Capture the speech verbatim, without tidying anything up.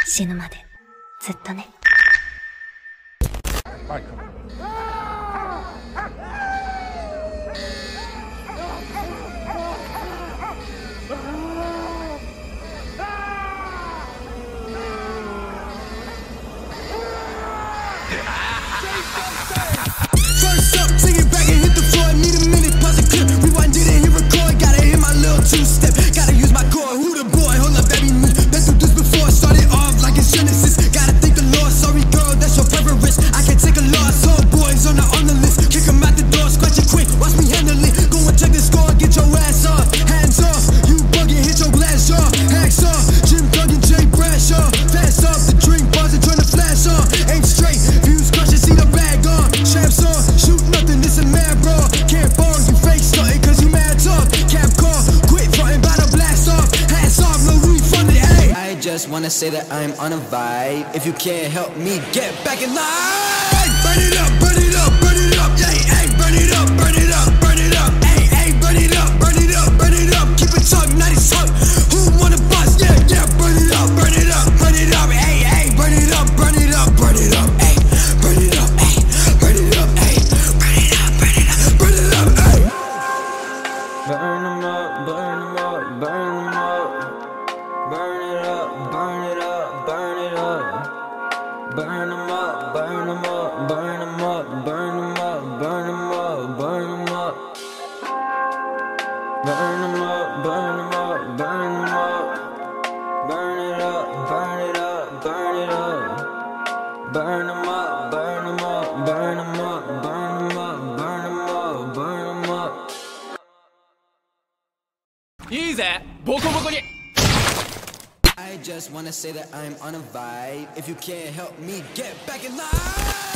死ぬまでずっとね。 はい。 First up, take it back and hit the floor. Need a minute, pause the clip. Rewind, didn't hit record. Gotta hit my little two-step. Gotta use my core. Who the boy? Hold up, baby. Been through this before. Started off like it's Genesis. Gotta thank the Lord. Sorry, girl, that's your preference. I can't take a loss. All boys on the on the list. Kick 'em out the door. Scratch it quick. Watch me handle it. Go and check the score. Get your ass off. Hands off. You bugging. Hit your glass jaw. Hacks off. Jim Duggan, Jay Bradshaw. Fast off the drink. Bars and turn the flash on. Aim straight. Views crush it. See the bag on. Champs on. Shoot nothing. This a mad brawl. Can't bong. You fake stunting cause you mad talk. Cap call. Quit frontin'. By the blast off. Hats off. No refunded. Hey. I just wanna say that I'm on a vibe. If you can't help me, get back in line. Burn it up. Burn it up. Burn it up. Hey, hey. Burn it up. Burn it up. Burn it up. Hey, hey. Burn it up. Burn it up. Burn it up. Keep it tucked. Not it's tucked. Who wanna bust? Yeah, yeah. Burn it up. Burn it up. Burn it up. Hey, hey. Burn it up. Burn it up. Burn it up. Hey. Burn it up. Hey. Burn it up. Hey. Burn it up. Burn it up. Burn it up. Hey. Burn 'em up. Burn 'em up. Burn 'em up. Burn it up. Burn it up. Burn it up. Burn 'em up. Burn 'em up. Burn 'em up. Burn 'em up. Burn 'em up. Burn 'em up. Burn 'em up. Burn 'em up. Burn 'em up. Burn it up. Burn it up. Burn it up. Burn 'em up. Burn 'em up. Burn 'em up. Burn 'em up. Burn 'em up. Burn 'em up. いいぜ、ボコボコに。 I just wanna say that I'm on a vibe. If you can't help me, get back in line.